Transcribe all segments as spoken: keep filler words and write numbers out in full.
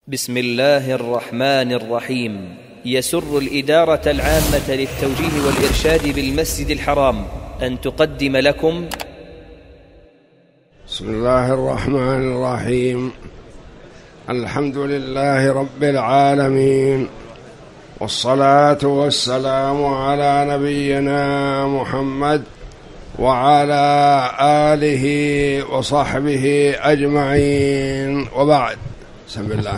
بسم الله الرحمن الرحيم. يسر الإدارة العامة للتوجيه والإرشاد بالمسجد الحرام أن تقدم لكم بسم الله الرحمن الرحيم. الحمد لله رب العالمين، والصلاة والسلام على نبينا محمد وعلى آله وصحبه أجمعين، وبعد. بسم الله.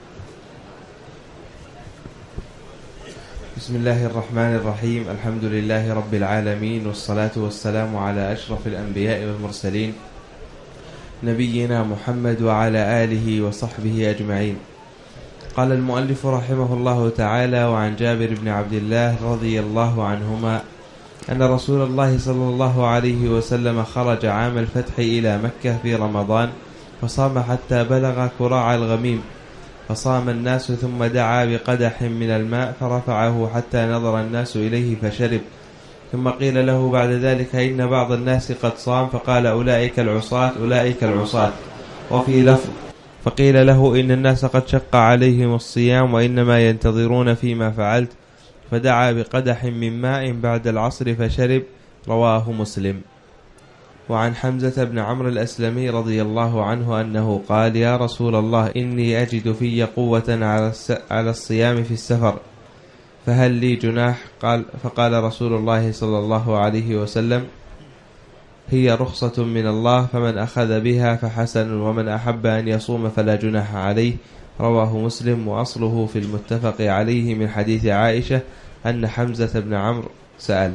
بسم الله الرحمن الرحيم. الحمد لله رب العالمين، والصلاة والسلام على أشرف الأنبياء والمرسلين نبينا محمد وعلى آله وصحبه أجمعين. قال المؤلف رحمه الله تعالى: وعن جابر بن عبد الله رضي الله عنهما أن رسول الله صلى الله عليه وسلم خرج عام الفتح إلى مكة في رمضان، فصام حتى بلغ كراع الغميم، فصام الناس، ثم دعا بقدح من الماء فرفعه حتى نظر الناس إليه فشرب، ثم قيل له بعد ذلك: إن بعض الناس قد صام، فقال: أولئك العصاة أولئك العصاة. وفي لفظ: فقيل له: إن الناس قد شق عليهم الصيام وإنما ينتظرون فيما فعلت، فدعا بقدح من ماء بعد العصر فشرب. رواه مسلم. وعن حمزة بن عمرو الأسلمي رضي الله عنه أنه قال: يا رسول الله، إني أجد في قوة على الصيام في السفر، فهل لي جناح؟ قال فقال رسول الله صلى الله عليه وسلم: هي رخصة من الله، فمن أخذ بها فحسن، ومن أحب أن يصوم فلا جناح عليه. رواه مسلم. وأصله في المتفق عليه من حديث عائشة أن حمزة بن عمرو سأل.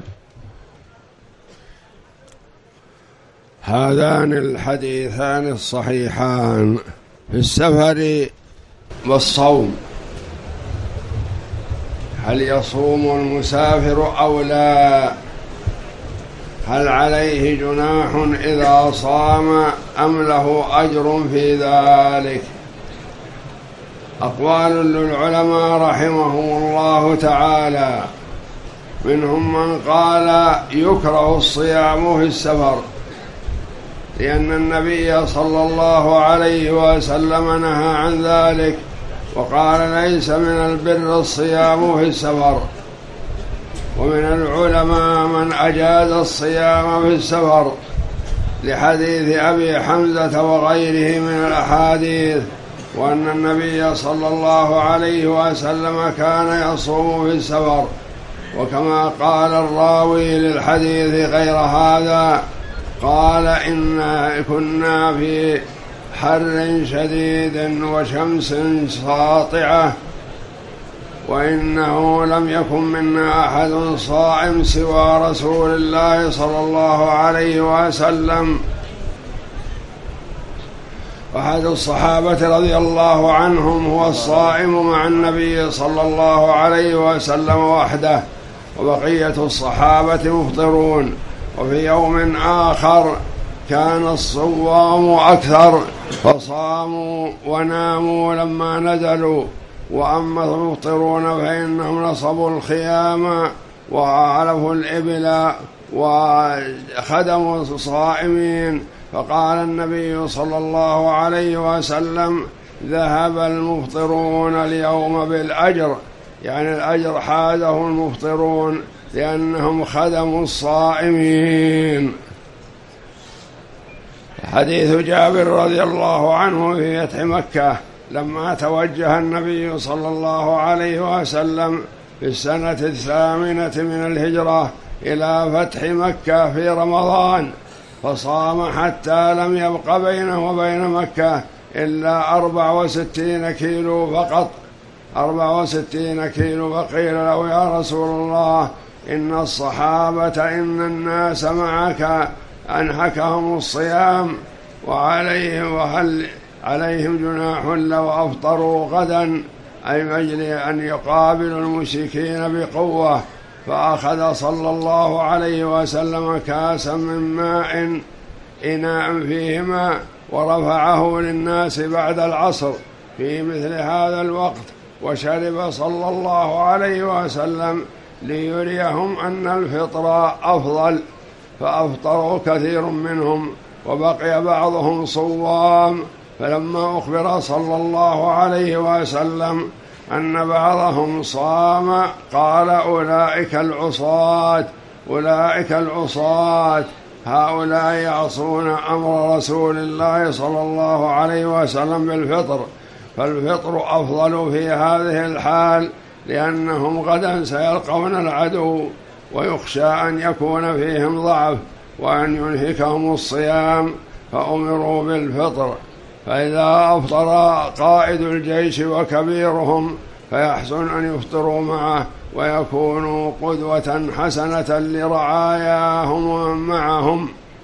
هذان الحديثان الصحيحان في السفر والصوم، هل يصوم المسافر أو لا؟ هل عليه جناح إذا صام أم له أجر في ذلك؟ أقوال للعلماء رحمهم الله تعالى، منهم من قال يكره الصيام في السفر، لأن النبي صلى الله عليه وسلم نهى عن ذلك، وقال: ليس من البر الصيام في السفر. ومن العلماء من أجاز الصيام في السفر لحديث أبي حمزة وغيره من الأحاديث، وأن النبي صلى الله عليه وسلم كان يصوم في السفر. وكما قال الراوي للحديث غير هذا، قال: إنا كنا في حر شديد وشمس ساطعة، وإنه لم يكن منا أحد صائم سوى رسول الله صلى الله عليه وسلم. أحد الصحابة رضي الله عنهم هو الصائم مع النبي صلى الله عليه وسلم وحده، وبقية الصحابة مفطرون. وفي يوم آخر كان الصوام أكثر، فصاموا وناموا لما نزلوا، وأما المفطرون فإنهم نصبوا الخيام وعلفوا الإبل وخدموا الصائمين. فقال النبي صلى الله عليه وسلم: ذهب المفطرون اليوم بالأجر، يعني الأجر حازه المفطرون لأنهم خدموا الصائمين. حديث جابر رضي الله عنه في فتح مكة، لما توجه النبي صلى الله عليه وسلم في السنة الثامنة من الهجرة إلى فتح مكة في رمضان، فصام حتى لم يبق بينه وبين مكة إلا أربع وستين كيلو فقط، أربع وستين كيلو. فقيل له: يا رسول الله، إن الصحابة إن الناس معك أنهكهم الصيام وعليهم، وهل عليهم جناح لو أفطروا غدا، أي مجل أن يقابلوا المشركين بقوة؟ فأخذ صلى الله عليه وسلم كاسا من ماء، إناء فيه ماء، ورفعه للناس بعد العصر في مثل هذا الوقت، وشرب صلى الله عليه وسلم ليريهم أن الفطر أفضل، فأفطروا كثير منهم، وبقي بعضهم صوام فلما أخبر صلى الله عليه وسلم أن بعضهم صام قال أولئك العصاة أولئك العصاة هؤلاء يعصون أمر رسول الله صلى الله عليه وسلم بالفطر، فالفطر أفضل في هذه الحال لأنهم غدا سيلقون العدو ويخشى أن يكون فيهم ضعف وأن ينهكهم الصيام، فأمروا بالفطر. فإذا أفطر قائد الجيش وكبيرهم فيحسن أن يفطروا معه ويكونوا قدوة حسنة لرعاياهم ومن معهم.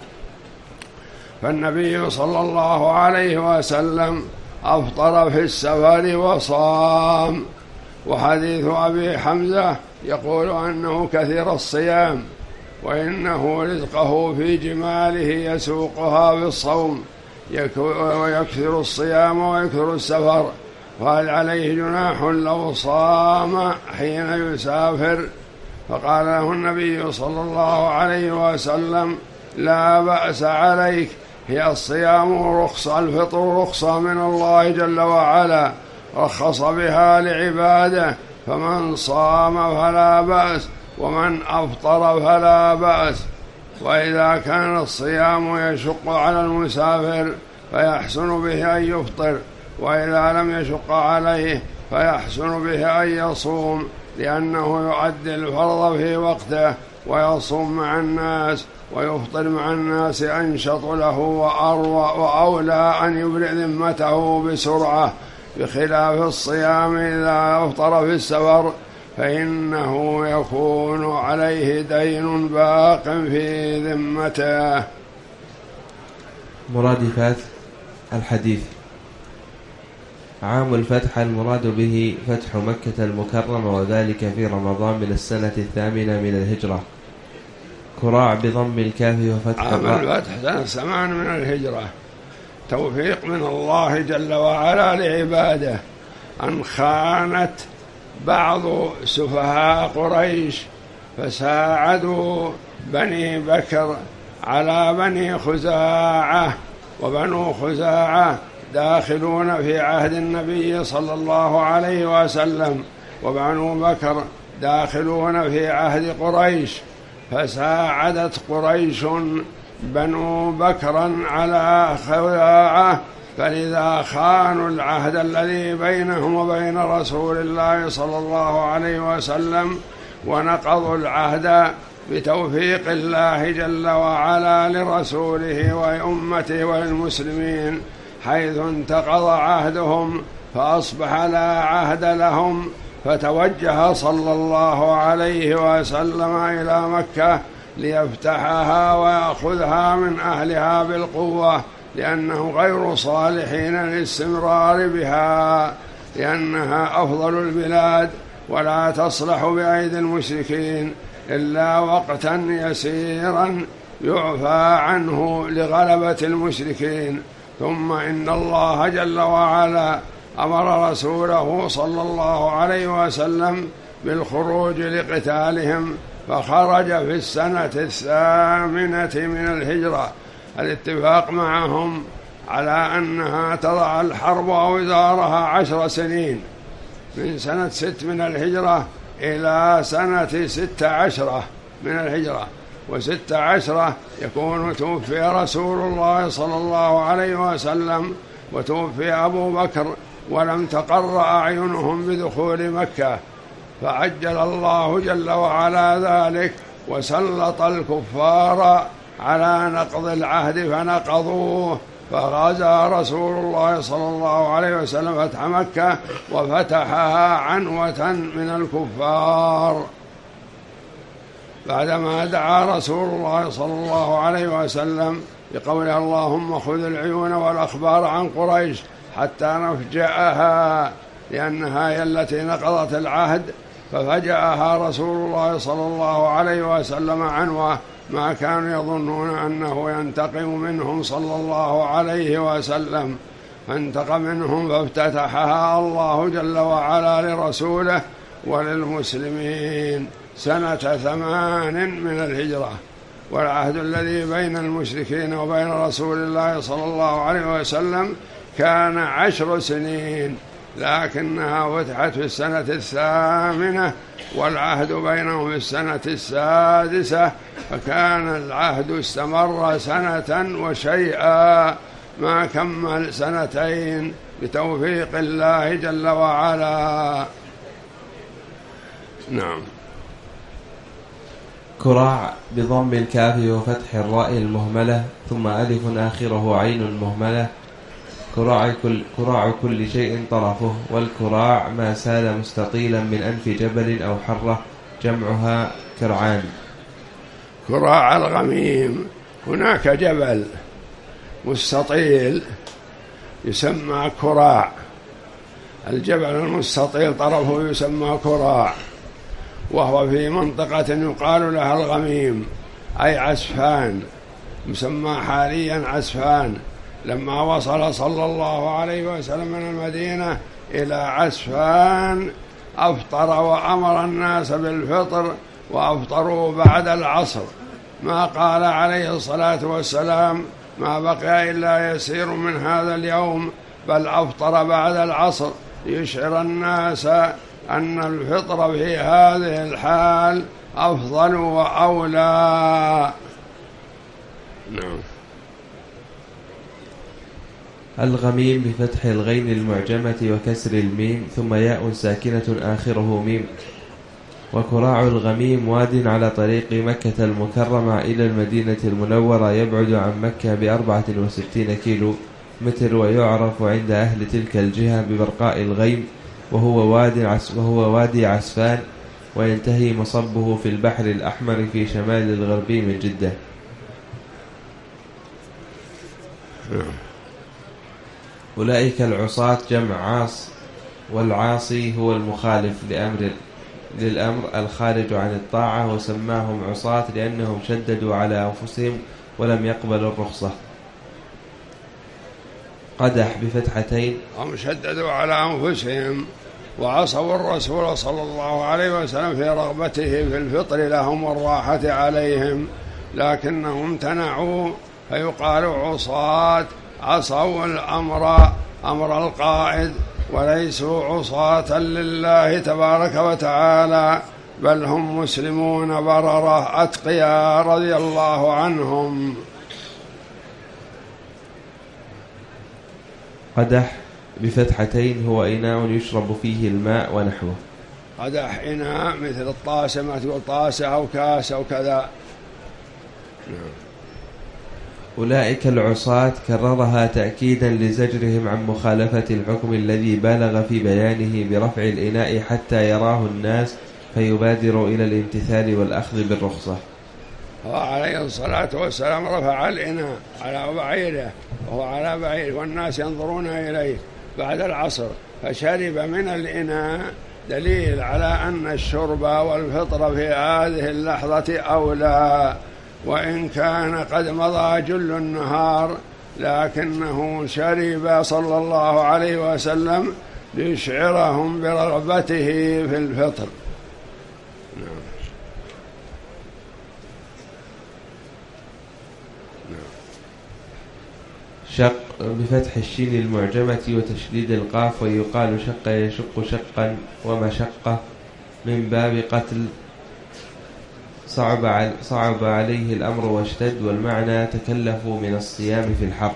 فالنبي صلى الله عليه وسلم أفطر في السفر وصام. وحديث أبي حمزة يقول أنه كثير الصيام وإنه رزقه في جماله يسوقها بالصوم، ويكثر الصيام ويكثر السفر، وهل عليه جناح لو صام حين يسافر؟ فقال له النبي صلى الله عليه وسلم لا بأس عليك، هي الصيام رخصة، الفطر رخصة من الله جل وعلا رخص بها لعباده، فمن صام فلا بأس ومن أفطر فلا بأس. وإذا كان الصيام يشق على المسافر فيحسن به أن يفطر، وإذا لم يشق عليه فيحسن به أن يصوم، لأنه يؤدي الفرض في وقته ويصوم مع الناس ويفطر مع الناس أنشط له وأروى وأولى أن يبرئ ذمته بسرعة، بخلاف الصيام إذا أفطر في السفر فإنه يكون عليه دين باق في ذمته. مرادفات الحديث. عام الفتح المراد به فتح مكة المكرمة، وذلك في رمضان من السنة الثامنة من الهجرة. كراع بضم الكاف وفتح عام الفتح سنة ثمان من الهجرة، توفيق من الله جل وعلا لعباده أن خانت بعض سفهاء قريش فساعدوا بني بكر على بني خزاعة، وبنو خزاعة داخلون في عهد النبي صلى الله عليه وسلم، وبنو بكر داخلون في عهد قريش، فساعدت قريش بنو بكرا على خزاعة، فلذا خانوا العهد الذي بينهم وبين رسول الله صلى الله عليه وسلم، ونقضوا العهد بتوفيق الله جل وعلا لرسوله وأمته والمسلمين، حيث انتقض عهدهم فأصبح لا عهد لهم، فتوجه صلى الله عليه وسلم إلى مكة ليفتحها ويأخذها من أهلها بالقوة، لأنه غير صالحين للاستمرار بها، لأنها أفضل البلاد ولا تصلح بأيدي المشركين إلا وقتا يسيرا يعفى عنه لغلبة المشركين. ثم إن الله جل وعلا أمر رسوله صلى الله عليه وسلم بالخروج لقتالهم، فخرج في السنة الثامنة من الهجرة، الاتفاق معهم على أنها تضع الحرب أوزارها عشر سنين، من سنة ست من الهجرة إلى سنة ست عشرة من الهجرة، وست عشرة يكون توفي رسول الله صلى الله عليه وسلم وتوفي أبو بكر، ولم تقر أعينهم بدخول مكة، فعجل الله جل وعلا ذلك وسلط الكفار على نقض العهد فنقضوه، فغزا رسول الله صلى الله عليه وسلم فتح مكة وفتحها عنوة من الكفار، بعدما دعا رسول الله صلى الله عليه وسلم بقوله اللهم خذ العيون والأخبار عن قريش حتى نفجأها، لأنها هي التي نقضت العهد، ففجأها رسول الله صلى الله عليه وسلم عنوة ما كانوا يظنون أنه ينتقم منهم صلى الله عليه وسلم، فانتقم منهم فافتتحها الله جل وعلا لرسوله وللمسلمين سنة ثمان من الهجرة. والعهد الذي بين المشركين وبين رسول الله صلى الله عليه وسلم كان عشر سنين، لكنها فتحت في السنة الثامنة والعهد بينهم في السنة السادسة، فكان العهد استمر سنة وشيئا ما كمل سنتين بتوفيق الله جل وعلا. نعم. كراع بضم الكاف وفتح الراء المهملة ثم ألف آخره عين مهملة. كراع كل, كراع كل شيء طرفه، والكراع ما سال مستطيلا من أنف جبل أو حرة، جمعها كرعان. كراع الغميم، هناك جبل مستطيل يسمى كراع، الجبل المستطيل طرفه يسمى كراع، وهو في منطقة يقال لها الغميم أي عسفان، مسمى حاليا عسفان. لما وصل صلى الله عليه وسلم من المدينة إلى عسفان أفطر وأمر الناس بالفطر، وأفطروا بعد العصر، ما قال عليه الصلاة والسلام ما بقي إلا يسير من هذا اليوم، بل أفطر بعد العصر ليشعر الناس أن الفطر في هذه الحال أفضل وأولى. نعم. الغميم بفتح الغين المعجمة وكسر الميم ثم ياء ساكنة آخره ميم. وكراع الغميم واد على طريق مكة المكرمة إلى المدينة المنورة، يبعد عن مكة بأربعة وستين كيلو متر، ويعرف عند أهل تلك الجهة ببرقاء الغيم، وهو وادي عس وهو وادي عسفان، وينتهي مصبه في البحر الأحمر في شمال الغربي من جدة. أولئك العصاة جمع عاص، والعاصي هو المخالف لأمر للأمر الخارج عن الطاعة، وسماهم عصاة لأنهم شددوا على أنفسهم ولم يقبلوا الرخصة. قدح بفتحتين، هم شددوا على أنفسهم وعصوا الرسول صلى الله عليه وسلم في رغبته في الفطر لهم والراحة عليهم، لكنهم امتنعوا، فيقال عصاة، عصوا الأمر أمر القائد، وليسوا عصاة لله تبارك وتعالى، بل هم مسلمون بررة أتقياء رضي الله عنهم. قدح بفتحتين هو إناء يشرب فيه الماء ونحوه. قدح إناء مثل الطاسة، ما تقول طاسة أو كاس أو كذا. نعم. أولئك العصاة كررها تأكيدا لزجرهم عن مخالفة الحكم الذي بالغ في بيانه برفع الإناء حتى يراه الناس فيبادروا إلى الامتثال والأخذ بالرخصة. وعليه الصلاة والسلام رفع الإناء على بعيره، وهو على بعيره والناس ينظرون إليه بعد العصر، فشرب من الإناء، دليل على أن الشرب والفطر في هذه اللحظة أولى، وإن كان قد مضى جل النهار، لكنه شرب صلى الله عليه وسلم ليشعرهم برغبته في الفطر. نعم. نعم. شق بفتح الشين المعجمة وتشديد القاف، ويقال شق يشق شقا ومشقة من باب قتل، صعب صعب عليه الأمر واشتد، والمعنى تكلفوا من الصيام في الحر.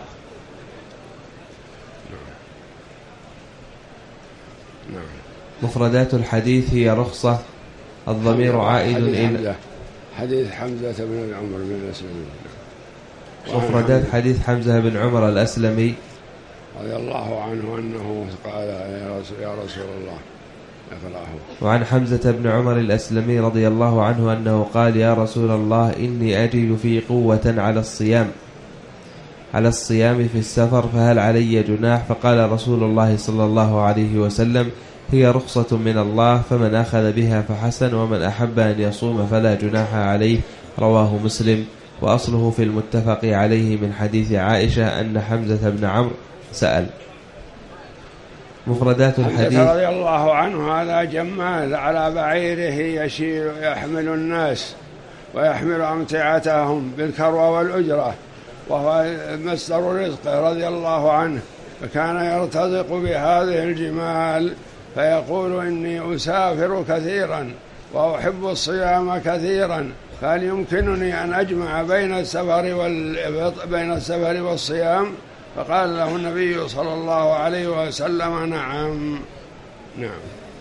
مفردات الحديث هي رخصة، الضمير عائد إلى حديث حمزة بن عمر بن الأسلمي. مفردات حديث حمزة بن عمر الأسلمي رضي الله عنه أنه قال يا رسول الله أفراه. وعن حمزة بن عمر الأسلمي رضي الله عنه أنه قال يا رسول الله إني أجد في قوة على الصيام على الصيام في السفر، فهل علي جناح؟ فقال رسول الله صلى الله عليه وسلم هي رخصة من الله، فمن أخذ بها فحسن، ومن أحب أن يصوم فلا جناح عليه. رواه مسلم. وأصله في المتفق عليه من حديث عائشة أن حمزة بن عمرو سأل. مفردات الحديث رضي الله عنه هذا جمال على بعيره يشير يحمل الناس ويحمل أمتعتهم بالكروة والأجرة، وهو مصدر رزقه رضي الله عنه، فكان يرتزق بهذه الجمال، فيقول إني أسافر كثيرا وأحب الصيام كثيرا، فهل يمكنني أن أجمع بين السفر والفطر بين السفر والصيام؟ فقال له النبي صلى الله عليه وسلم نعم. نعم.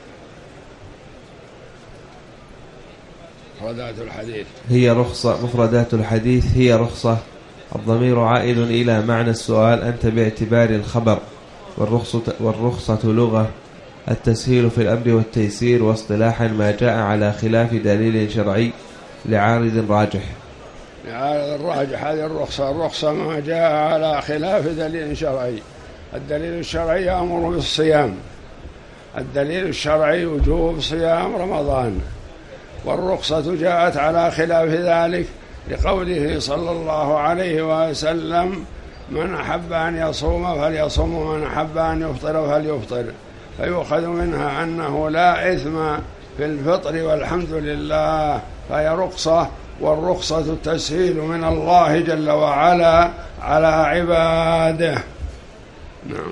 مفردات الحديث هي رخصة. مفردات الحديث هي رخصة. الضمير عائد إلى معنى السؤال أنت باعتبار الخبر، والرخصة, والرخصة لغة التسهيل في الأمر والتيسير، واصطلاحا ما جاء على خلاف دليل شرعي لعارض راجح. لعارض راجح هذه الرخصة. الرخصة ما جاء على خلاف دليل شرعي. الدليل الشرعي يأمر بالصيام، الدليل الشرعي وجوب صيام رمضان، والرخصة جاءت على خلاف ذلك لقوله صلى الله عليه وسلم من أحب أن يصوم فليصوم ومن أحب أن يفطر فليفطر، فيؤخذ منها أنه لا إثم في الفطر والحمد لله، فهي رخصة، والرخصة التسهيل من الله جل وعلا على عباده. نعم.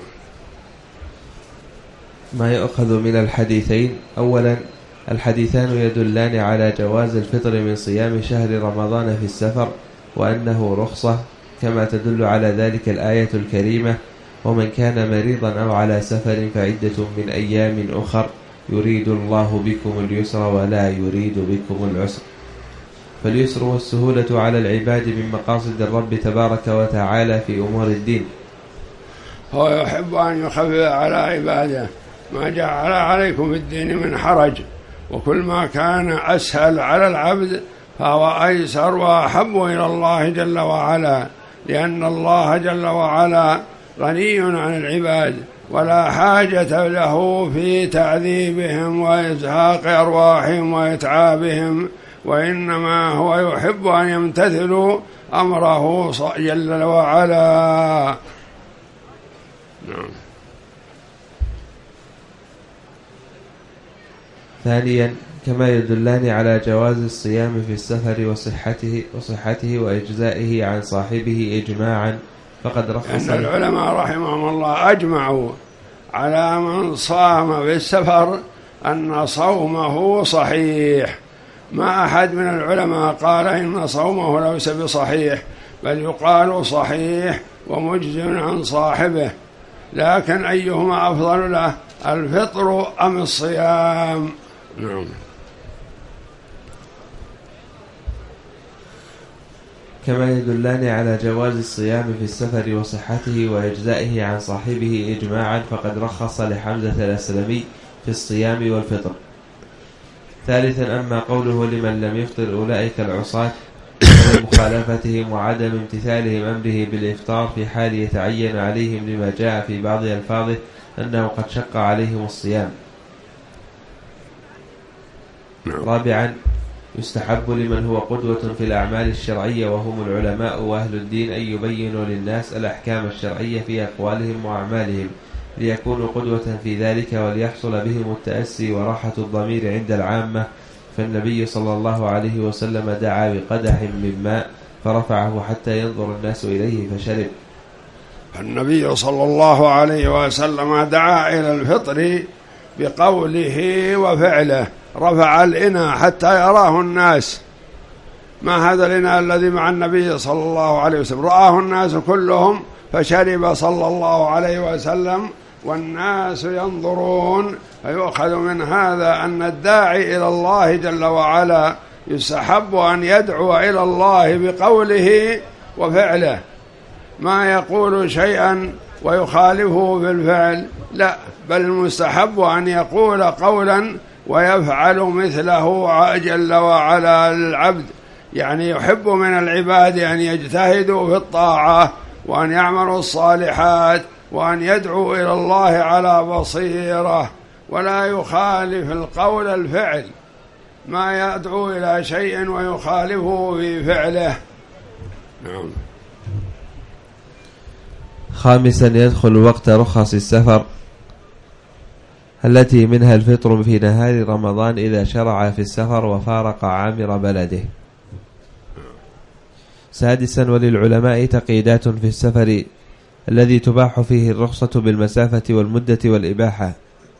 ما يؤخذ من الحديثين: أولا الحديثان يدلان على جواز الفطر من صيام شهر رمضان في السفر، وأنه رخصة، كما تدل على ذلك الآية الكريمة: ومن كان مريضا أو على سفر فعدة من أيام أخر يريد الله بكم اليسر ولا يريد بكم العسر. فاليسر والسهولة على العباد من مقاصد الرب تبارك وتعالى في أمور الدين. هو يحب أن يخفف على عباده، ما جعل عليكم في الدين من حرج، وكل ما كان أسهل على العبد فهو أيسر وأحب إلى الله جل وعلا، لأن الله جل وعلا غني عن العباد ولا حاجة له في تعذيبهم وإزهاق أرواحهم وإتعابهم، وإنما هو يحب أن يمتثلوا أمره جل وعلا. نعم. ثانيا كما يدلان على جواز الصيام في السفر وصحته وصحته وإجزائه عن صاحبه إجماعا، فقد رخص أن العلماء رحمهم الله أجمعوا على من صام في السفر أن صومه صحيح، ما أحد من العلماء قال إن صومه ليس بصحيح، بل يقال صحيح ومجز عن صاحبه، لكن أيهما أفضل له، الفطر أم الصيام؟ نعم. كما يدلان على جواز الصيام في السفر وصحته وإجزائه عن صاحبه إجماعا، فقد رخص لحمزة الأسلمي في الصيام والفطر. ثالثا أما قوله لمن لم يفطر أولئك العصاة مخالفتهم وعدم امتثالهم أمره بالإفطار في حال يتعين عليهم لما جاء في بعض ألفاظه أنه قد شق عليهم الصيام. رابعا يستحب لمن هو قدوة في الأعمال الشرعية وهم العلماء وأهل الدين أن يبينوا للناس الأحكام الشرعية في أقوالهم وأعمالهم ليكونوا قدوة في ذلك وليحصل بهم التأسي وراحة الضمير عند العامة. فالنبي صلى الله عليه وسلم دعا بقدح من ماء فرفعه حتى ينظر الناس إليه فشرب. النبي صلى الله عليه وسلم دعا إلى الفطر بقوله وفعله، رفع الإناء حتى يراه الناس. ما هذا الإناء الذي مع النبي صلى الله عليه وسلم؟ رآه الناس كلهم فشرب صلى الله عليه وسلم والناس ينظرون. فيؤخذ من هذا أن الداعي إلى الله جل وعلا يستحب أن يدعو إلى الله بقوله وفعله، ما يقول شيئا ويخالفه بالفعل، لا، بل المستحب أن يقول قولا ويفعل مثله جل وعلا للعبد. يعني يحب من العباد أن يجتهدوا في الطاعة وأن يعملوا الصالحات وأن يدعوا إلى الله على بصيرة، ولا يخالف القول الفعل، ما يدعو إلى شيء ويخالفه في فعله. نعم. خامسا يدخل وقت رخص السفر التي منها الفطر في نهار رمضان إذا شرع في السفر وفارق عامر بلده. سادسا وللعلماء تقييدات في السفر الذي تباح فيه الرخصة بالمسافة والمدة والإباحة.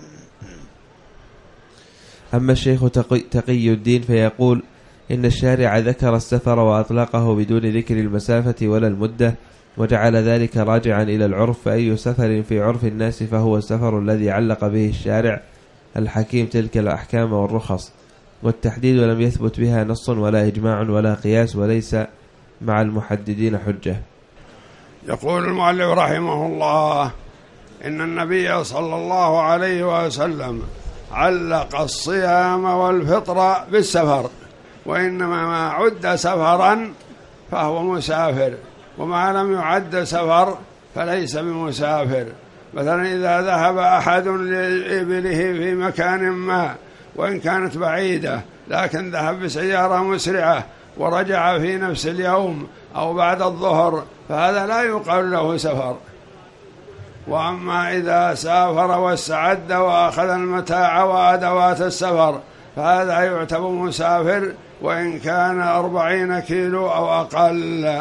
أما الشيخ تقي الدين فيقول إن الشارع ذكر السفر وأطلقه بدون ذكر المسافة ولا المدة، وجعل ذلك راجعا إلى العرف، فأي سفر في عرف الناس فهو السفر الذي علق به الشارع الحكيم تلك الأحكام والرخص، والتحديد لم يثبت بها نص ولا إجماع ولا قياس، وليس مع المحددين حجة. يقول المؤلف رحمه الله إن النبي صلى الله عليه وسلم علق الصيام والفطر بالسفر، وإنما ما عد سفرا فهو مسافر، وما لم يعد سفر فليس بمسافر. مثلا إذا ذهب أحد لإبله في مكان ما وإن كانت بعيدة لكن ذهب بسيارة مسرعة ورجع في نفس اليوم أو بعد الظهر فهذا لا يقال له سفر. وأما إذا سافر واستعد وأخذ المتاع وأدوات السفر فهذا يعتبر مسافر وإن كان أربعين كيلو أو أقل.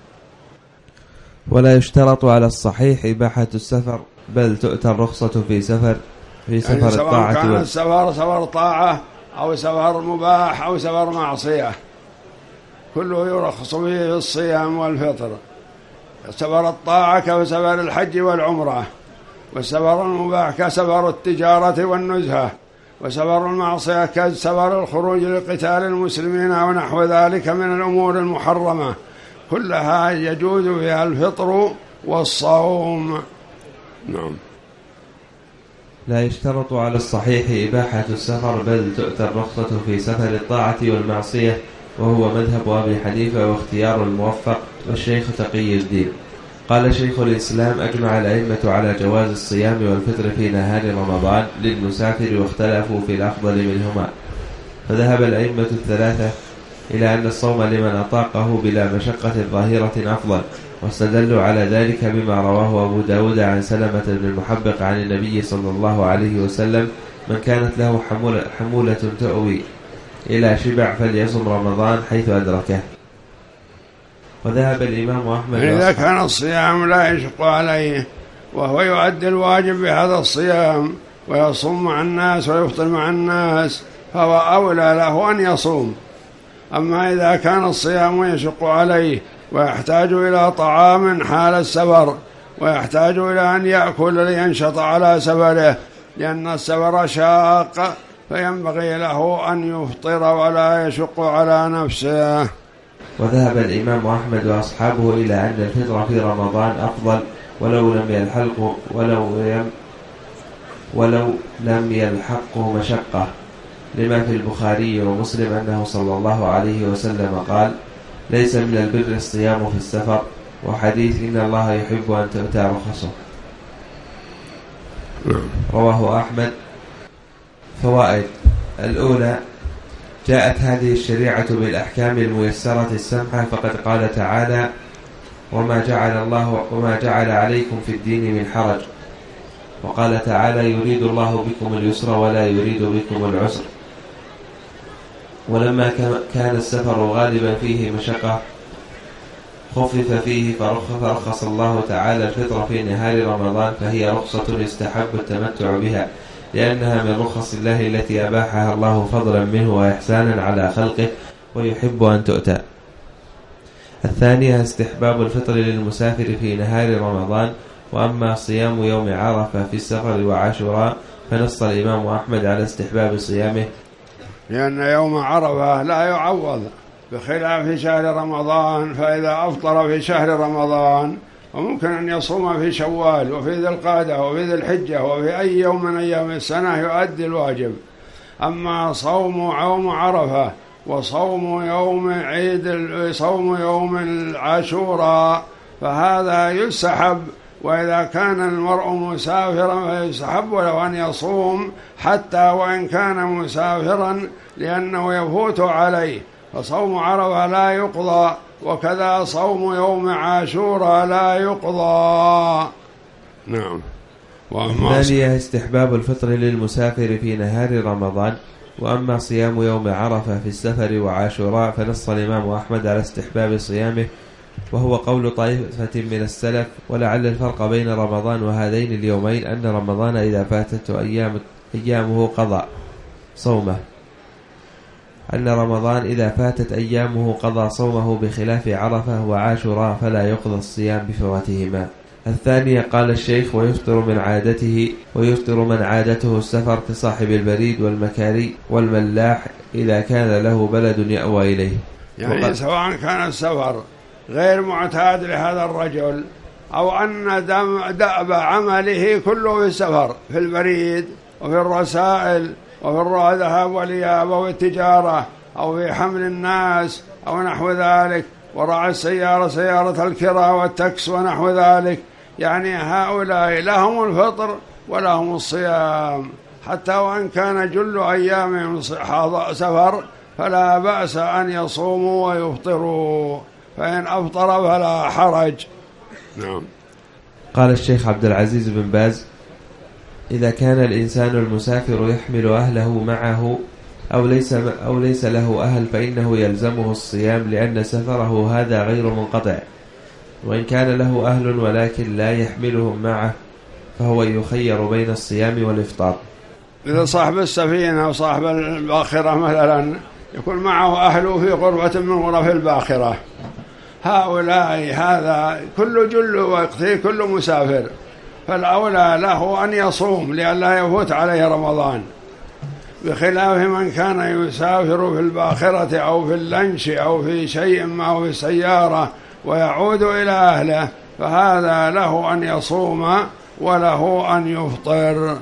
ولا يشترط على الصحيح إباحة السفر، بل تؤتى الرخصة في سفر في سفر يعني الطاعة، سواء كان السفر سفر طاعة أو سفر مباح أو سفر معصية كله يرخص به في الصيام والفطر. سفر الطاعة كسفر الحج والعمرة، والسفر المباح كسفر التجارة والنزهة، وسفر المعصية كسفر الخروج لقتال المسلمين ونحو ذلك من الأمور المحرمة، كلها يجوز فيها الفطر والصوم. نعم. لا يشترط على الصحيح إباحة السفر، بل تؤتى الرخصة في سفر الطاعة والمعصية، وهو مذهب أبي حنيفة واختيار الموفق والشيخ تقي الدين. قال شيخ الإسلام: أجمع الأئمة على جواز الصيام والفطر في نهار رمضان للمسافر، واختلفوا في الأفضل منهما، فذهب الأئمة الثلاثة إلى أن الصوم لمن أطاقه بلا مشقة ظاهرة أفضل، واستدلوا على ذلك بما رواه أبو داود عن سلمة بن المحبق عن النبي صلى الله عليه وسلم: من كانت له حمولة, حمولة تؤوي إلى شبع فليصم رمضان حيث أدركه. وذهب الإمام أحمد إذا كان الصيام لا يشق عليه وهو يؤدي الواجب بهذا الصيام ويصوم مع الناس ويفطر مع الناس فهو أولى له أن يصوم. أما إذا كان الصيام يشق عليه ويحتاج إلى طعام حال السفر ويحتاج إلى أن يأكل لينشط على سفره لأن السفر شاق فينبغي له أن يفطر ولا يشق على نفسه. وذهب الإمام أحمد وأصحابه إلى أن الفطر في رمضان أفضل ولو لم يلحقه ولو يم ولو لم يلحقه مشقة، لما في البخاري ومسلم أنه صلى الله عليه وسلم قال: ليس من البر الصيام في السفر، وحديث إن الله يحب أن تؤتى رخصه، رواه أحمد. فوائد: الأولى: جاءت هذه الشريعة بالأحكام الميسرة السمحة، فقد قال تعالى: وما جعل الله وما جعل عليكم في الدين من حرج، وقال تعالى: يريد الله بكم اليسر ولا يريد بكم العسر. ولما كان السفر غالبا فيه مشقة خفف فيه فرخص الله تعالى الفطر في نهار رمضان، فهي رخصة يستحب التمتع بها، لأنها من رخص الله التي أباحها الله فضلا منه وإحسانا على خلقه ويحب أن تؤتى. الثانية: استحباب الفطر للمسافر في نهار رمضان. وأما صيام يوم عرفة في السفر وعاشوراء فنص الإمام أحمد على استحباب صيامه، لأن يوم عرفة لا يعوض بخلاف شهر رمضان، فإذا أفطر في شهر رمضان وممكن أن يصوم في شوال وفي ذي القعدة وفي ذي الحجة وفي أي يوم من أيام السنة يؤدي الواجب. أما صوم يوم عرفة وصوم يوم عيد صوم يوم العاشوراء فهذا يستحب، وإذا كان المرء مسافرا فيستحب له أن يصوم حتى وإن كان مسافرا لأنه يفوت عليه، فصوم عرفة لا يقضى، وكذا صوم يوم عاشوراء لا يقضى. نعم. الثانية: استحباب الفطر للمسافر في نهار رمضان. وأما صيام يوم عرفة في السفر وعاشوراء فنص الإمام أحمد على استحباب صيامه، وهو قول طائفة من السلف. ولعل الفرق بين رمضان وهذين اليومين أن رمضان إذا فاتت أيام أيامه قضى صومه أن رمضان إذا فاتت أيامه قضى صومه بخلاف عرفة وعاشوراء فلا يقضى الصيام بفواتهما. الثانية قال الشيخ: ويفطر من عادته ويفطر من عادته السفر كصاحب البريد والمكاري والملاح إذا كان له بلد يأوى إليه. يعني سواء كان السفر غير معتاد لهذا الرجل أو أن دأب عمله كله في السفر، في البريد وفي الرسائل وفي الذهاب والإياب والتجارة أو في حمل الناس أو نحو ذلك، ورعى السيارة سيارة الكراء والتاكس ونحو ذلك، يعني هؤلاء لهم الفطر ولهم الصيام، حتى وإن كان جل أيامهم سفر فلا بأس أن يصوموا ويفطروا، فإن أفطر فلا حرج. نعم. قال الشيخ عبد العزيز بن باز: إذا كان الإنسان المسافر يحمل أهله معه أو ليس, أو ليس له أهل فإنه يلزمه الصيام لأن سفره هذا غير منقطع، وإن كان له أهل ولكن لا يحملهم معه فهو يخير بين الصيام والإفطار. إذا صاحب السفينة أو صاحب الباخرة مثلا يكون معه أهله في غرفة من غرف الباخرة، هؤلاء هذا كل جل وقته كل مسافر، فالأولى له أن يصوم لئلا يفوت عليه رمضان، بخلاف من كان يسافر في الباخرة أو في اللنش أو في شيء ما أو في السيارة ويعود إلى أهله، فهذا له أن يصوم وله أن يفطر.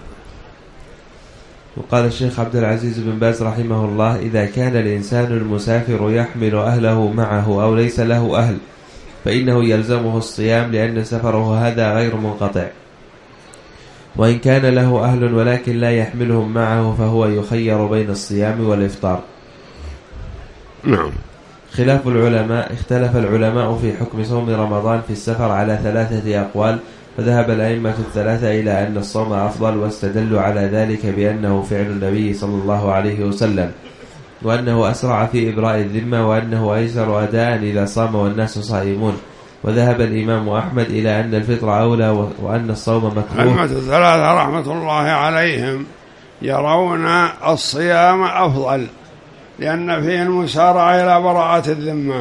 وقال الشيخ عبد العزيز بن باز رحمه الله: إذا كان الإنسان المسافر يحمل أهله معه أو ليس له أهل فإنه يلزمه الصيام لأن سفره هذا غير منقطع، وإن كان له أهل ولكن لا يحملهم معه فهو يخير بين الصيام والإفطار. نعم. خلاف العلماء. اختلف العلماء في حكم صوم رمضان في السفر على ثلاثة أقوال، فذهب الأئمة الثلاثة إلى أن الصوم أفضل، واستدلوا على ذلك بأنه فعل النبي صلى الله عليه وسلم، وأنه أسرع في إبراء الذمة، وأنه أيسر أداء إذا صام والناس صائمون. وذهب الإمام أحمد إلى أن الفطر أولى وأن الصوم مكروه. الأئمة الثلاثة رحمة الله عليهم يرون الصيام أفضل لأن فيه المسارعة إلى براءة الذمة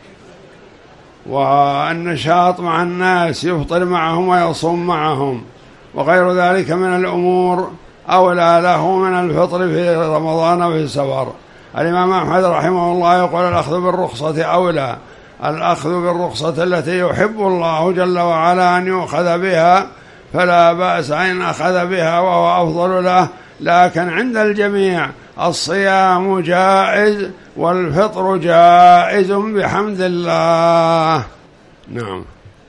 والنشاط مع الناس، يفطر معهم ويصوم معهم، وغير ذلك من الأمور أولى له من الفطر في رمضان وفي السفر. الإمام أحمد رحمه الله يقول: الأخذ بالرخصة أولى، الأخذ بالرخصة التي يحب الله جل وعلا أن يؤخذ بها فلا بأس إن أخذ بها وهو أفضل له، لكن عند الجميع الصيام جائز والفطر جائز بحمد الله. نعم.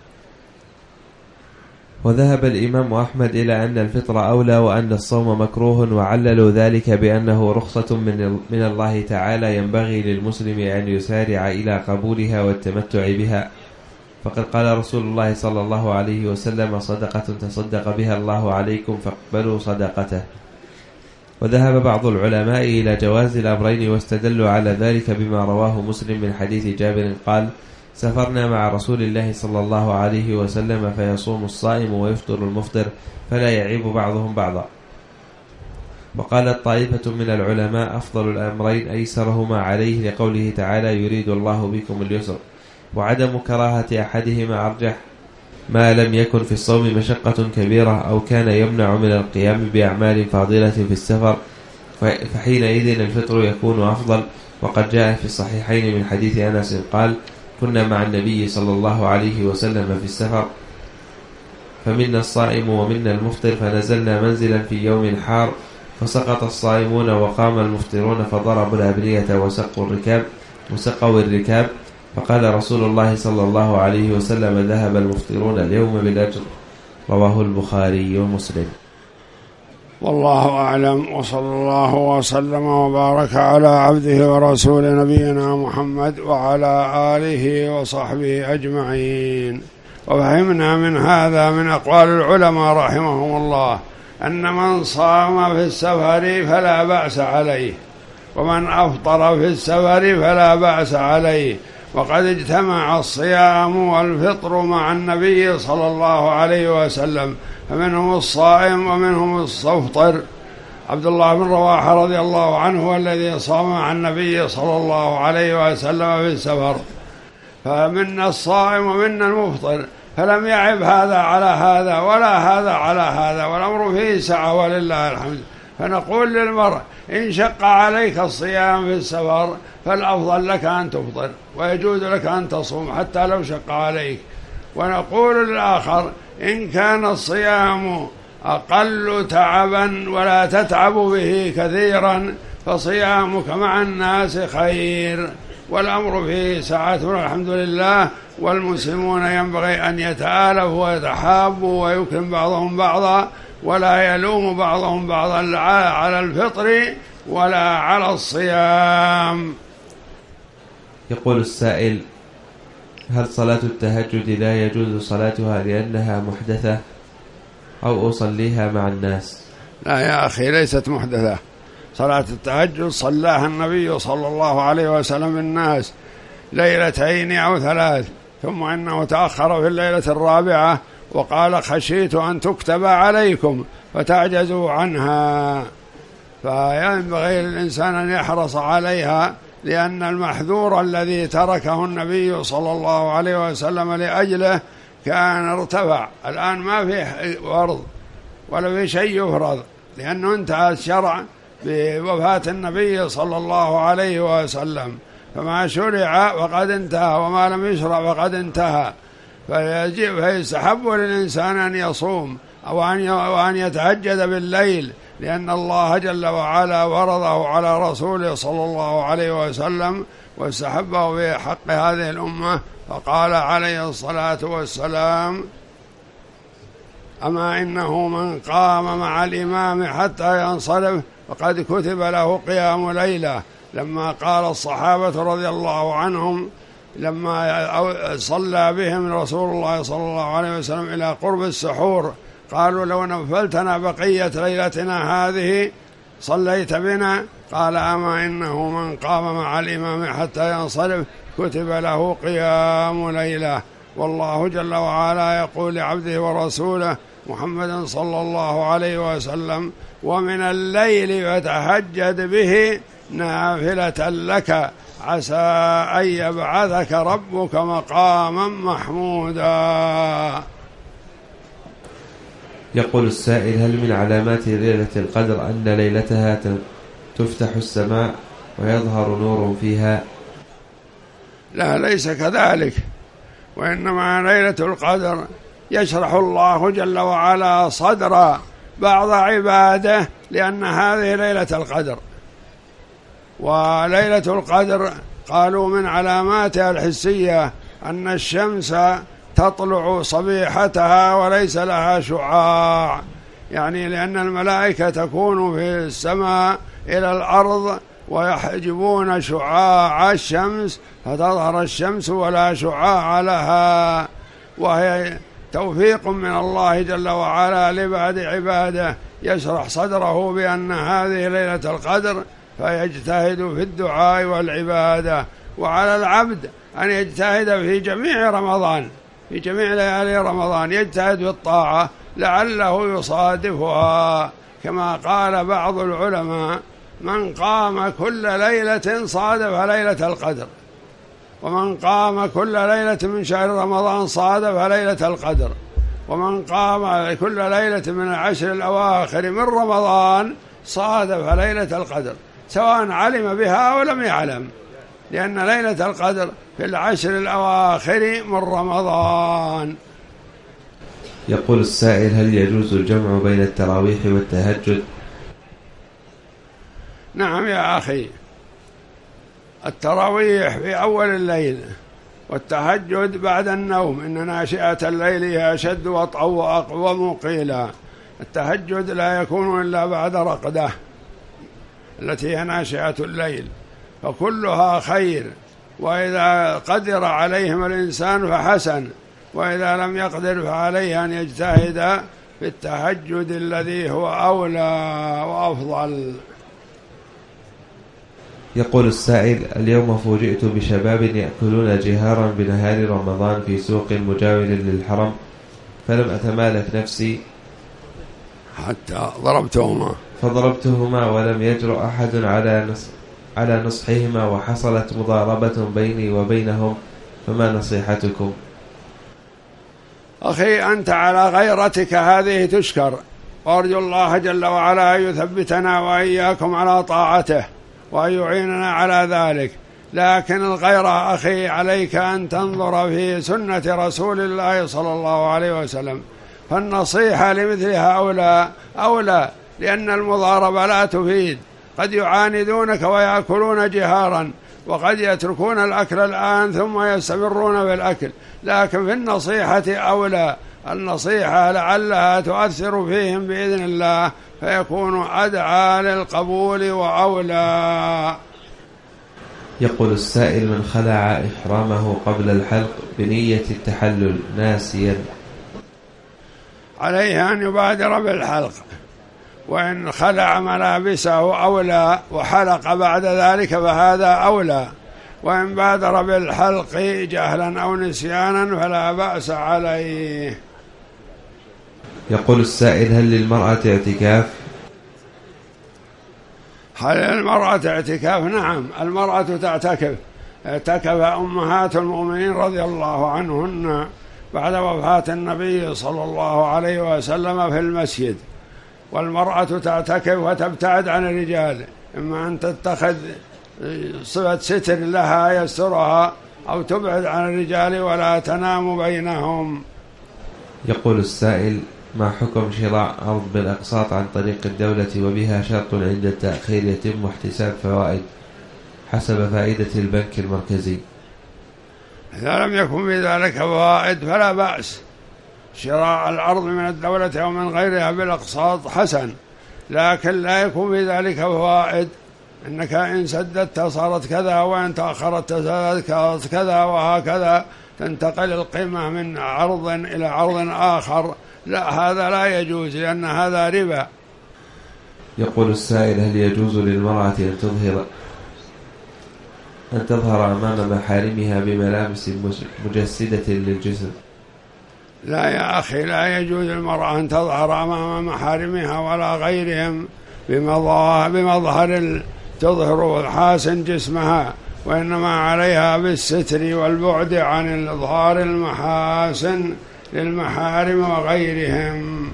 وذهب الإمام أحمد إلى أن الفطر أولى وأن الصوم مكروه، وعللوا ذلك بأنه رخصة من من الله تعالى ينبغي للمسلم أن يسارع إلى قبولها والتمتع بها، فقد قال رسول الله صلى الله عليه وسلم: صدقة تصدق بها الله عليكم فاقبلوا صدقته. وذهب بعض العلماء إلى جواز الأمرين، واستدلوا على ذلك بما رواه مسلم من حديث جابر قال: سافرنا مع رسول الله صلى الله عليه وسلم فيصوم الصائم ويفطر المفطر فلا يعيب بعضهم بعضا. وقالت طائفة من العلماء: أفضل الأمرين أيسرهما عليه، لقوله تعالى: يريد الله بكم اليسر، وعدم كراهة أحدهما أرجح ما لم يكن في الصوم مشقة كبيرة أو كان يمنع من القيام بأعمال فاضلة في السفر، فحينئذ الفطر يكون أفضل. وقد جاء في الصحيحين من حديث أنس قال: كنا مع النبي صلى الله عليه وسلم في السفر فمنا الصائم ومنا المفطر، فنزلنا منزلا في يوم حار فسقط الصائمون وقام المفطرون فضربوا الأبنية وسقوا الركاب وسقوا الركاب فقال رسول الله صلى الله عليه وسلم: ذهب المفطرون اليوم بالأجر. رواه البخاري ومسلم. والله أعلم، وصلى الله وسلم وبارك على عبده ورسول نبينا محمد وعلى آله وصحبه أجمعين. وفهمنا من هذا من أقوال العلماء رحمهم الله أن من صام في السفر فلا بأس عليه، ومن أفطر في السفر فلا بأس عليه، وقد اجتمع الصيام والفطر مع النبي صلى الله عليه وسلم، فمنهم الصائم ومنهم المفطر. عبد الله بن رواحة رضي الله عنه الذي صام مع النبي صلى الله عليه وسلم في السفر، فمنا الصائم ومنا المفطر، فلم يعب هذا على هذا ولا هذا على هذا، والأمر فيه سعة ولله الحمد. فنقول للمرء إن شق عليك الصيام في السفر فالأفضل لك أن تفطر، ويجوز لك أن تصوم حتى لو شق عليك. ونقول للآخر إن كان الصيام أقل تعبا ولا تتعب به كثيرا فصيامك مع الناس خير، والأمر فيه سعة والحمد لله. والمسلمون ينبغي أن يتآلفوا ويتحابوا ويكرم بعضهم بعضا، ولا يلوم بعضهم بعضا على الفطر ولا على الصيام. يقول السائل: هل صلاة التهجد لا يجوز صلاتها لأنها محدثة أو أصليها مع الناس؟ لا يا أخي، ليست محدثة. صلاة التهجد صلاها النبي صلى الله عليه وسلم الناس ليلتين أو ثلاث، ثم إنه تأخر في الليلة الرابعة وقال: خشيت أن تكتب عليكم فتعجزوا عنها. فينبغي للإنسان أن يحرص عليها، لأن المحذور الذي تركه النبي صلى الله عليه وسلم لأجله كان ارتفع. الآن ما في فرض ولا في شيء يفرض، لأنه انتهى الشرع بوفاة النبي صلى الله عليه وسلم، فما شرع فقد انتهى وما لم يشرع فقد انتهى. فيجب فيستحب للإنسان أن يصوم أو أن يتهجد بالليل، لأن الله جل وعلا ورضه على رسوله صلى الله عليه وسلم واستحبه في حق هذه الأمة، فقال عليه الصلاة والسلام: أما إنه من قام مع الإمام حتى ينصرف فقد كتب له قيام ليلة. لما قال الصحابة رضي الله عنهم لما صلى بهم رسول الله صلى الله عليه وسلم إلى قرب السحور، قالوا: لو نفلتنا بقية ليلتنا هذه صليت بنا؟ قال: أما إنه من قام مع الإمام حتى ينصرف كتب له قيام ليلة. والله جل وعلا يقول لعبده ورسوله محمد صلى الله عليه وسلم: ومن الليل فتهجد به نافلة لك عسى أن يبعثك ربك مقاما محمودا. يقول السائل: هل من علامات ليلة القدر أن ليلتها تفتح السماء ويظهر نور فيها؟ لا، ليس كذلك، وإنما ليلة القدر يشرح الله جل وعلا صدر بعض عباده، لأن هذه ليلة القدر. وليلة القدر قالوا من علاماتها الحسية أن الشمس تطلع صبيحتها وليس لها شعاع، يعني لأن الملائكة تكون في السماء إلى الأرض ويحجبون شعاع الشمس فتظهر الشمس ولا شعاع لها، وهي توفيق من الله جل وعلا لبعض عباده، يشرح صدره بأن هذه ليلة القدر فيجتهد في الدعاء والعبادة. وعلى العبد أن يجتهد في جميع رمضان، في جميع ليالي رمضان يجتهد في الطاعة لعله يصادفها، كما قال بعض العلماء: من قام كل ليلة صادف ليلة القدر، ومن قام كل ليلة من شهر رمضان صادف ليلة القدر، ومن قام كل ليلة من العشر الأواخر من رمضان صادف ليلة القدر، سواء علم بها أو لم يعلم، لأن ليلة القدر في العشر الأواخر من رمضان. يقول السائل: هل يجوز الجمع بين التراويح والتهجد؟ نعم يا أخي، التراويح في أول الليل والتهجد بعد النوم، إن ناشئة الليل هي أشد وطئا وأقوم قيلا. التهجد لا يكون إلا بعد رقدة التي هي ناشئة الليل، فكلها خير، وإذا قدر عليهم الإنسان فحسن، وإذا لم يقدر فعليه أن يجتهد في التهجد الذي هو أولى وأفضل. يقول السائل: اليوم فوجئت بشباب يأكلون جهارا بنهار رمضان في سوق مجاور للحرم، فلم أتمالك نفسي حتى ضربتهما فضربتهما ولم يجرؤ أحد على نص على نصحهما، وحصلت مضاربة بيني وبينهم، فما نصيحتكم؟ أخي، أنت على غيرتك هذه تشكر، وأرجو الله جل وعلا أن يثبتنا وإياكم على طاعته وأن يعيننا على ذلك. لكن الغيرة أخي عليك أن تنظر في سنة رسول الله صلى الله عليه وسلم، فالنصيحة لمثل هؤلاء أولى، لأن المضاربة لا تفيد. قد يعاندونك ويأكلون جهارا، وقد يتركون الأكل الآن ثم يستمرون بالأكل، لكن في النصيحة أولى. النصيحة لعلها تؤثر فيهم بإذن الله، فيكون أدعى للقبول وأولى. يقول السائل: من خلع إحرامه قبل الحلق بنية التحلل ناسيا، عليه أن يبادر بالحلق، وإن خلع ملابسه أولى وحلق بعد ذلك فهذا أولى، وإن بادر بالحلق جهلا أو نسيانا فلا بأس عليه. يقول السائل: هل للمرأة اعتكاف؟ هل المرأة اعتكاف؟ نعم، المرأة تعتكف. اعتكف أمهات المؤمنين رضي الله عنهن بعد وفاة النبي صلى الله عليه وسلم في المسجد، والمرأة تعتكف وتبتعد عن الرجال، إما أن تتخذ صفة ستر لها يسترها، أو تبعد عن الرجال ولا تنام بينهم. يقول السائل: ما حكم شراء أرض بالأقساط عن طريق الدولة وبها شرط عند التأخير يتم احتساب فوائد حسب فائدة البنك المركزي؟ إذا لم يكن في ذلك فوائد فلا بأس. شراء الأرض من الدولة أو من غيرها بالأقساط حسن، لكن لا يكون في ذلك فوائد، إنك إن سددت صارت كذا، وإن تأخرت صارت كذا، وهكذا تنتقل القيمة من عرض إلى عرض آخر. لا، هذا لا يجوز، لأن هذا ربا. يقول السائل: هل يجوز للمرأة أن تظهر أن تظهر أمام محارمها بملابس مجسدة للجسد؟ لا يا أخي، لا يجوز للمرأة أن تظهر أمام محارمها ولا غيرهم بمظهر تظهر حاسن جسمها، وإنما عليها بالستر والبعد عن إظهار المحاسن للمحارم وغيرهم.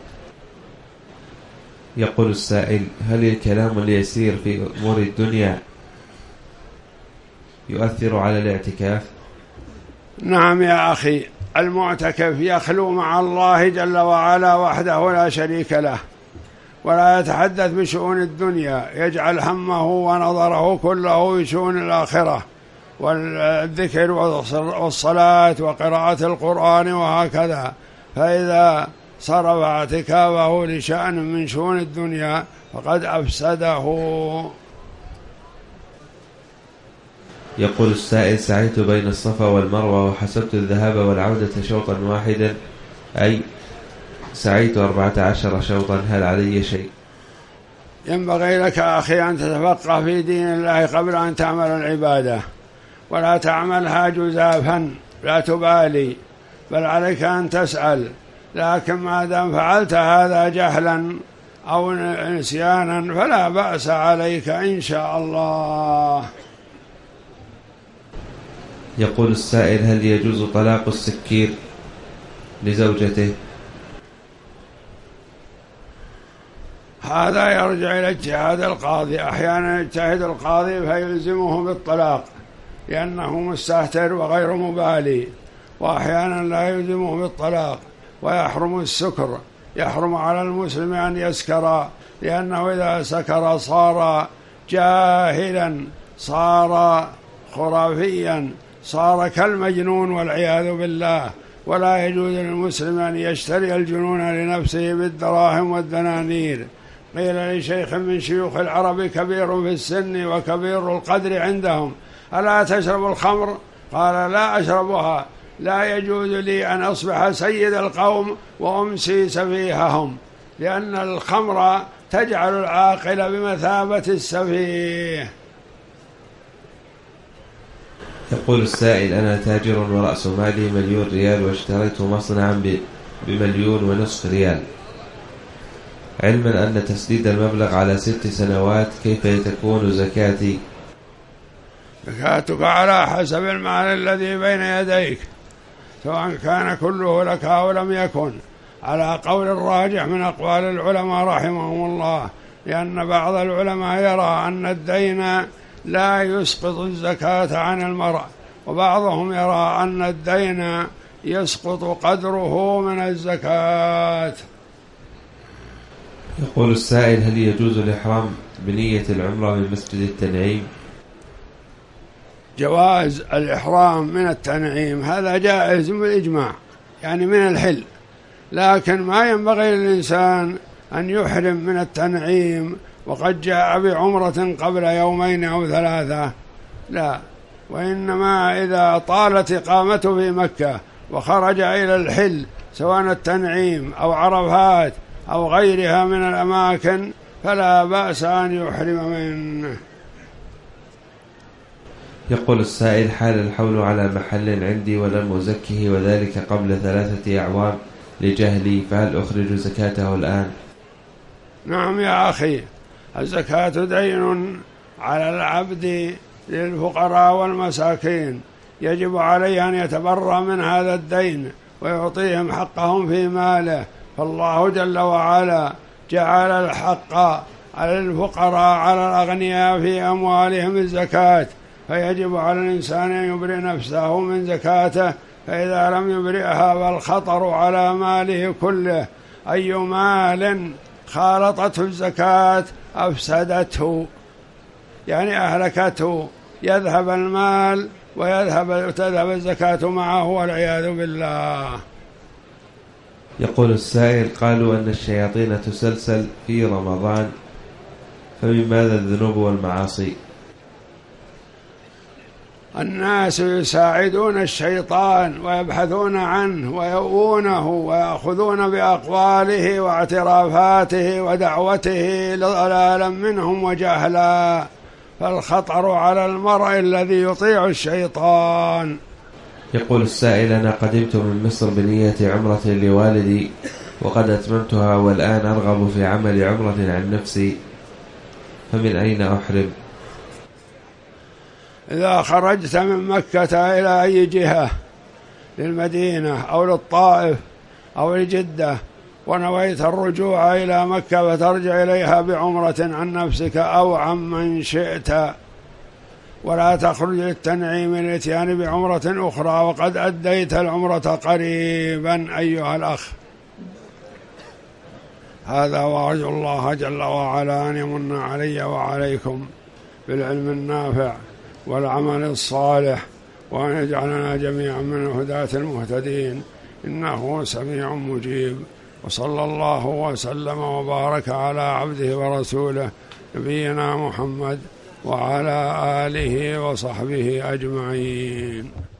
يقول السائل: هل الكلام اليسير في أمور الدنيا يؤثر على الاعتكاف؟ نعم يا أخي، المعتكف يخلو مع الله جل وعلا وحده لا شريك له، ولا يتحدث بشؤون الدنيا، يجعل همه ونظره كله بشؤون الآخرة والذكر والصلاة وقراءة القرآن وهكذا. فإذا صرف اعتكافه لشأن من شؤون الدنيا فقد أفسده. يقول السائل: سعيت بين الصفا والمروة وحسبت الذهاب والعودة شوطا واحدا، أي سعيت أربعة عشر شوطا، هل علي شيء؟ ينبغي لك أخي أن تتفقه في دين الله قبل أن تعمل العبادة، ولا تعملها جزافا، لا تبالي، بل عليك أن تسأل. لكن ما دام فعلت هذا جهلا أو نسيانا فلا بأس عليك إن شاء الله. يقول السائل: هل يجوز طلاق السكير لزوجته؟ هذا يرجع إلى اجتهاد القاضي. أحيانا يجتهد القاضي فيلزمه بالطلاق لأنه مستهتر وغير مبالي، وأحيانا لا يلزمه بالطلاق. ويحرم السكر، يحرم على المسلم أن يسكر، لأنه إذا سكر صار جاهلا، صار خرافيا، صار كالمجنون والعياذ بالله. ولا يجوز للمسلم أن يشتري الجنون لنفسه بالدراهم والدنانير. قيل لشيخ من شيوخ العرب كبير في السن وكبير القدر عندهم: ألا تشرب الخمر؟ قال: لا أشربها، لا يجوز لي أن أصبح سيد القوم وأمسي سفيههم، لأن الخمر تجعل العاقل بمثابة السفيه. يقول السائل: أنا تاجر ورأس مالي مليون ريال، واشتريت مصنعا بمليون ونصف ريال، علما أن تسديد المبلغ على ست سنوات، كيف تكون زكاتي؟ زكاتك على حسب المال الذي بين يديك، سواء كان كله لك أو لم يكن، على قول الراجح من أقوال العلماء رحمهم الله، لأن بعض العلماء يرى أن الدين لا يسقط الزكاة عن المرء، وبعضهم يرى أن الدين يسقط قدره من الزكاة. يقول السائل: هل يجوز الإحرام بنية العمرة من مسجد التنعيم؟ جواز الإحرام من التنعيم هذا جائز بالإجماع، يعني من الحل، لكن ما ينبغي للإنسان أن يحرم من التنعيم وقد جاء بعمرة قبل يومين أو ثلاثة، لا، وإنما إذا طالت إقامته في مكة وخرج إلى الحل سواء التنعيم أو عرفات أو غيرها من الأماكن فلا بأس أن يحرم منه. يقول السائل: حال الحول على محل عندي ولم أزكه، وذلك قبل ثلاثة أعوام لجهلي، فهل أخرج زكاته الآن؟ نعم يا أخي، الزكاة دين على العبد للفقراء والمساكين، يجب عليه أن يتبرأ من هذا الدين ويعطيهم حقهم في ماله، فالله جل وعلا جعل الحق على الفقراء على الأغنياء في أموالهم الزكاة، فيجب على الإنسان أن يبرئ نفسه من زكاته، فإذا لم يبرئها فالخطر على ماله كله، أي مال خالطته الزكاة أفسدته، يعني أهلكته، يذهب المال ويذهب تذهب الزكاة معه والعياذ بالله. يقول السائل: قالوا أن الشياطين تسلسل في رمضان، فمن ماذا الذنوب والمعاصي؟ الناس يساعدون الشيطان ويبحثون عنه ويؤونه ويأخذون بأقواله واعترافاته ودعوته ضلالا منهم وجهلا، فالخطر على المرء الذي يطيع الشيطان. يقول السائل: أنا قدمت من مصر بنية عمرة لوالدي وقد أتممتها، والآن أرغب في عمل عمرة عن نفسي، فمن أين أحرم؟ إذا خرجت من مكة إلى أي جهة، للمدينة أو للطائف أو لجدة، ونويت الرجوع إلى مكة فترجع إليها بعمرة عن نفسك أو عن من شئت، ولا تخرج للتنعيم للإتيان بعمرة أخرى وقد أديت العمرة قريبا أيها الأخ. هذا وأرجو الله جل وعلا أن يمن علي وعليكم بالعلم النافع والعمل الصالح، وأن يجعلنا جميعا من الهداة المهتدين، إنه سميع مجيب. وصلى الله وسلم وبارك على عبده ورسوله نبينا محمد وعلى آله وصحبه أجمعين.